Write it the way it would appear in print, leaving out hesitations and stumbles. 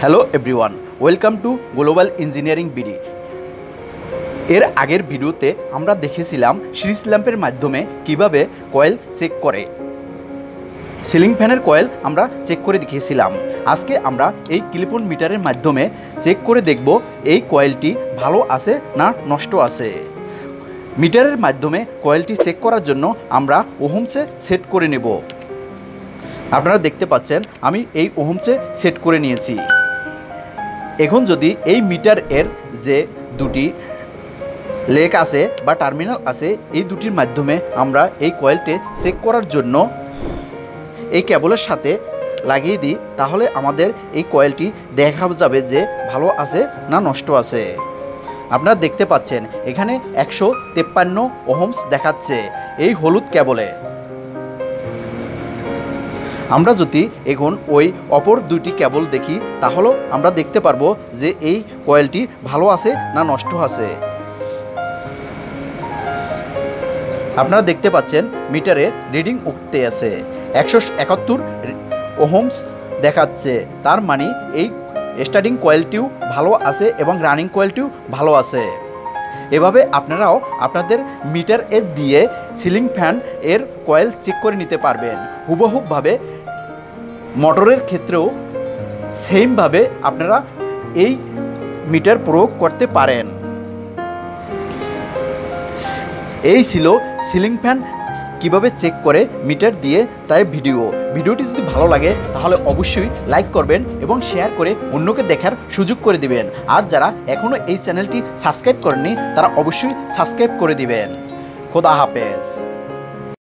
Hello everyone, welcome to global engineering BD. এর আগের ভিডিওতে আমরা দেখেছিলাম সিরিজ ল্যাম্পের মাধ্যমে কিভাবে কয়েল চেক করে, সিলিং ফ্যানের কয়েল আমরা চেক করে দেখিয়েছিলাম। আজকে আমরা এই ক্লিপ-অন মিটারের মাধ্যমে চেক করে দেখব এই কয়েলটি ভালো আছে না নষ্ট আছে। মিটারের মাধ্যমে কয়েলটি চেক করার জন্য আমরা ওহমসে সেট করে নেব। আপনারা দেখতে পাচ্ছেন আমি এই ওহমসে সেট করে নিয়েছি। এখন যদি এই মিটার এর যে দুটি লেগ আছে বা টার্মিনাল আছে, এই দুটির মাধ্যমে আমরা এই কয়েলটি চেক করার জন্য এই কেবলের সাথে লাগিয়ে দিই, তাহলে আমাদের এই কয়েলটি দেখা যাবে যে ভালো আছে না নষ্ট আছে। আপনারা দেখতে পাচ্ছেন এখানে 153 ওহমস দেখাচ্ছে এই হলুদ কেবলে। আমরা যদি এখন ওই অপর দুটি কেবল দেখি, তাহলে আমরা দেখতে পারবো যে এই কয়েলটি ভালো আছে না নষ্ট আছে। আপনারা দেখতে পাচ্ছেন মিটারে রিডিং উঠতে আছে 171 ওহমস দেখাচ্ছে। তার মানে এই স্টার্টিং কয়েলটিও ভালো আছে এবং রানিং কয়েলটিও ভালো আছে। এভাবে আপনারাও আপনাদের মিটার এর দিয়ে সিলিং ফ্যান এর কয়েল চেক করে নিতে পারবেন। হুবহুবভাবে মোটরের ক্ষেত্রেও সেমভাবে আপনারা এই মিটার প্রয়োগ করতে পারেন। এই ছিল সিলিং ফ্যান কিভাবে চেক করে মিটার দিয়ে তাই ভিডিওটি যদি ভালো লাগে তাহলে অবশ্যই লাইক করবেন এবং শেয়ার করে অন্যকে দেখার সুযোগ করে দিবেন। আর যারা এখনও এই চ্যানেলটি সাবস্ক্রাইব করেননি তারা অবশ্যই সাবস্ক্রাইব করে দিবেন। খোদা হাফেজ।